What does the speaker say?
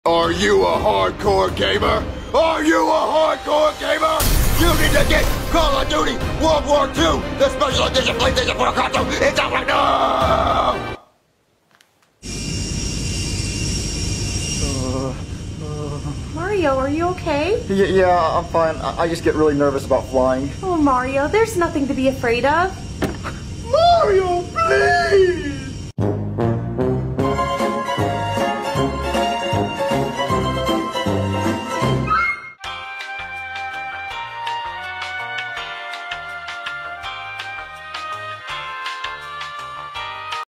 Are you a hardcore gamer? Are you a hardcore gamer? You need to get Call of Duty World War II, the special edition PlayStation 4 console. It's out right now! Mario, are you okay? Yeah, I'm fine. I just get really nervous about flying. Oh, Mario, there's nothing to be afraid of. Mario, please!